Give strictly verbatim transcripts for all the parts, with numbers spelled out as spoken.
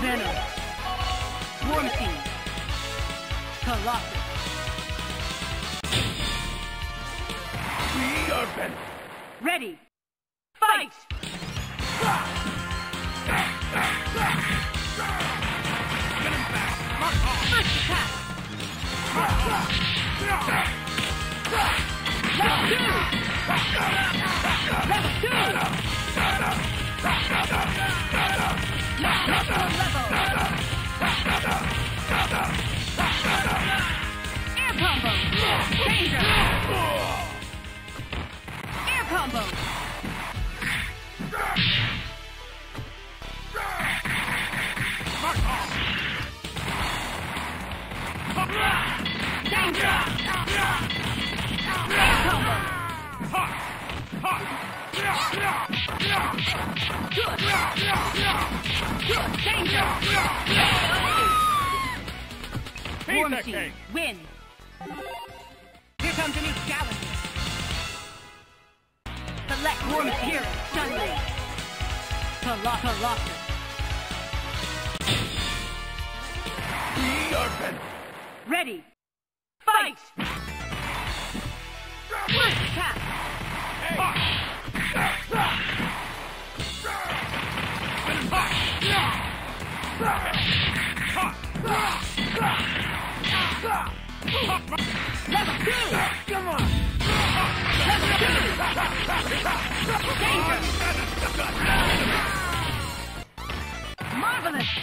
Venom. War Machine. Colossus. We are Venom. Ready. Fight! First attack! Level two! Level two! Next level! Air combo! Danger! Air combo! Danger! Air combo! Good! Good! Danger! War Machine, win! Here comes a new challenger. Select War Machine, Chun-Li. Colossus. We are Venom. Ready. Fight! First attack! Level two! Come on! Level two! Danger! Marvelous!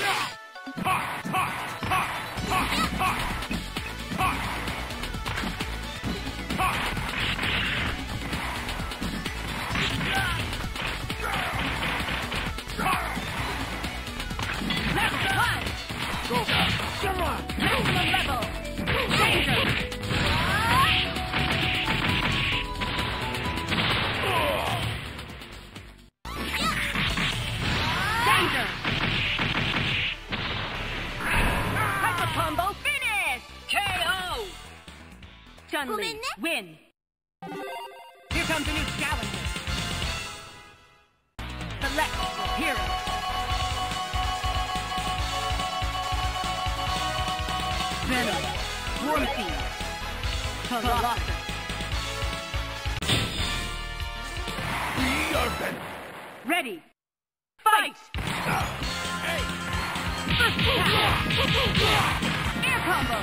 Level one! Come on! Maximum level! Danger! Danger! Hyper combo finish! K O! Chun-Li, win! Here comes a new challenger. Select your hero. Venom, War Machine, Colossus. We are Venom. Ready. Fight! First attack! Air combo!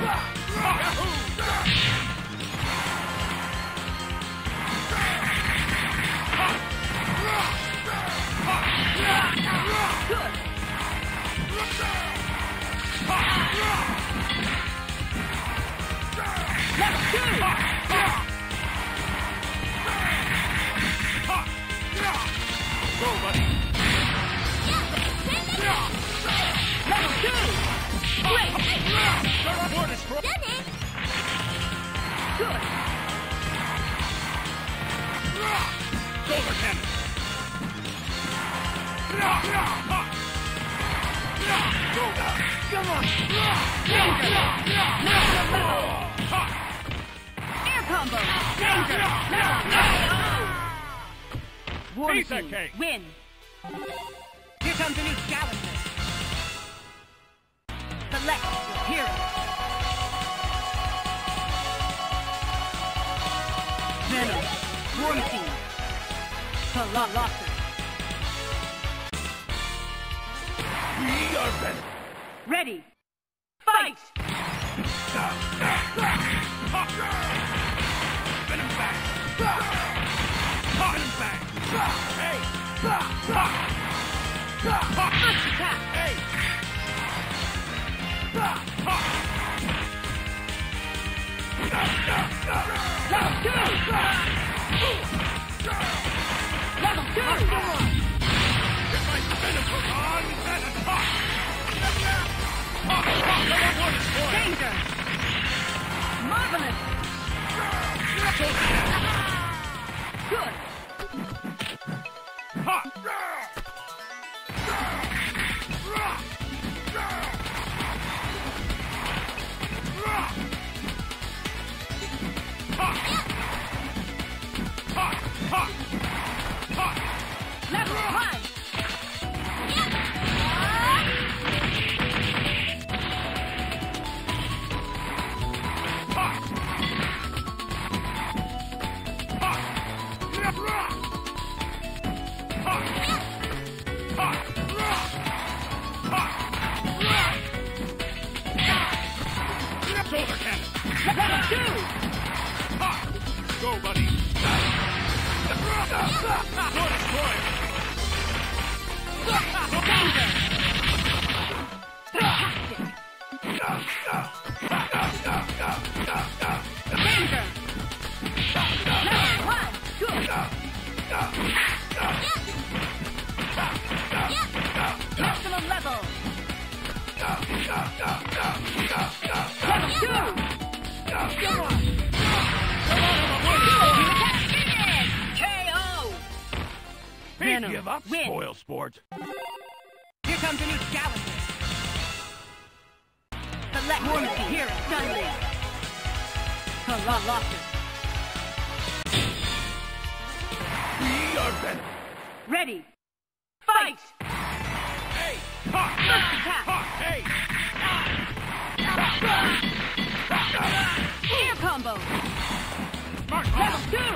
Good! Level two! Go, buddy. Level two! Great! War destroy. Good! Silver cannon. Go. Come on! Danger! Maximum level! Air combo! Danger! Level! War Pizza Machine, cake. win! Here comes a new challenger. Select your hero. Venom, War Machine, Colossus. We are Venom. Ready. Fight! Venom back. Venom back. Hey. First attack! Hey. Level two! Level two! Get my Venom on Venom. Level one is for Danger! Marvelous! Good! Ha! Level one! two! Ha! Go, buddy! Go destroy! Danger! Fantastic! Danger! Level one, good! Maximum level! Level two! Come on! K O! Hey, Venom, give up, win. spoil sport. Here comes a new challenger. Select one of the hero, Dunley. Colossus. We are Venom. Ready. Fight! Hey! Ha! First attack. Ha! Hey! Air combo. Mark Level off! two.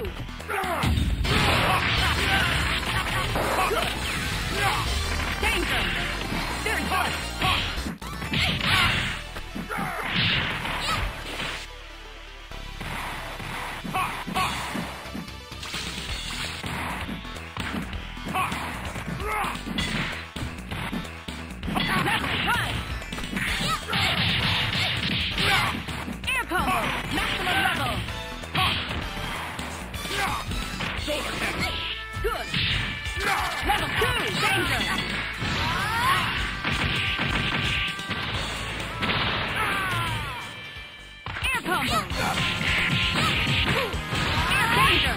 Danger. Very good. Level one. Air combo. Maximum level. Shoulder kick! Good. Level two. Danger. Air combo. Danger.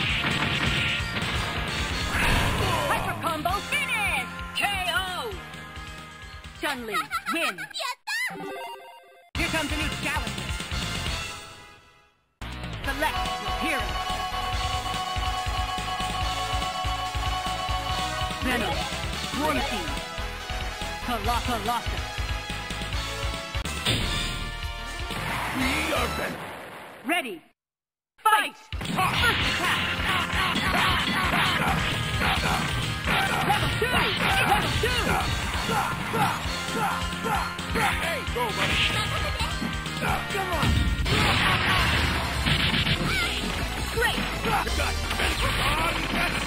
Hyper combo finish. K O. Chun-Li, win. Here comes a new challenger. Select your hero. Venom, War Machine, Colossus. We are Venom. Ready. Fight! First attack! Level two! Level two! Hey, go, buddy! Come on! Great! You got Venom on Venom!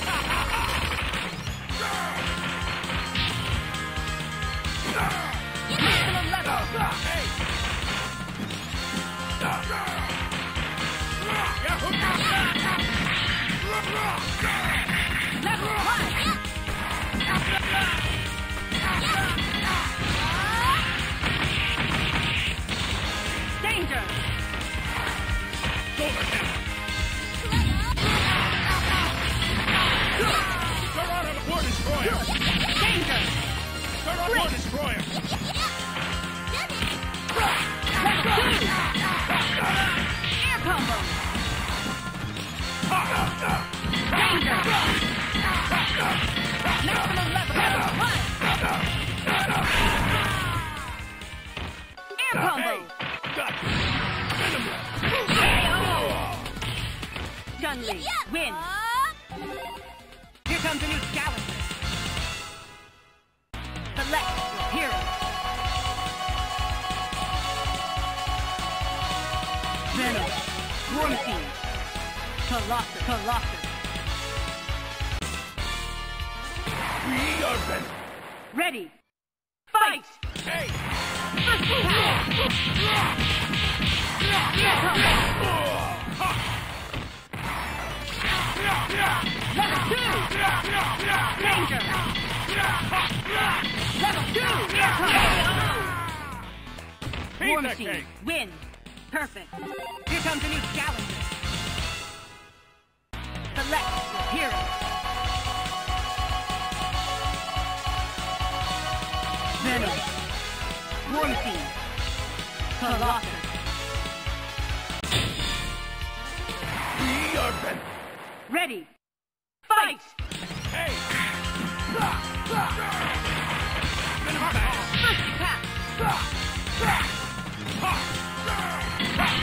Maximum level! Hey! Level one! Danger! Shoulder kick! Start out on the War Destroyer! Danger! Start on War Destroyer! Level two! Air combo! Danger! Maximum level! Level one! Air combo! Hey! Got Venom! K O! Chun-Li, win! Here comes a new challenger. Select your hero. Venom, War Machine, Colossus. Colossus. We are Venom! Ready. Fight! Hey! First attack! Air combo! Level two! Danger! Level two! Air combo! War Pizza Machine, cake! win! Perfect. Here comes a new challenger. Select your hero. Venom, War Machine, Colossus. We are Venom! Ready. Fight! Hey! First attack!